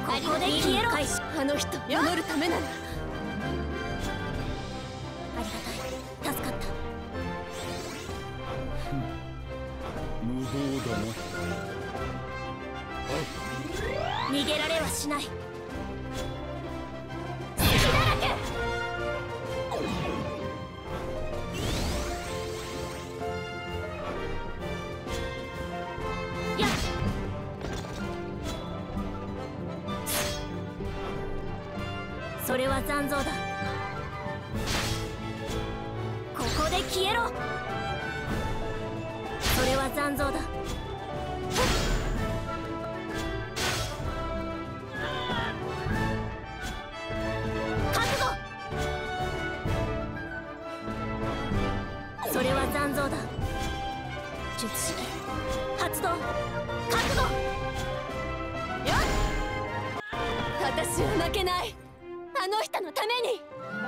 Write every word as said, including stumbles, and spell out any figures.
ここで消えろ。あの人守るためなら。ありがたい、助かった。 無謀だな。 逃げられはしない。隙だらけ。やっそれは残像だ。ここで消えろ。それは残像だ。覚悟。それは残像だ。術式発動。覚悟。よっ、私は負けない。あの人のために。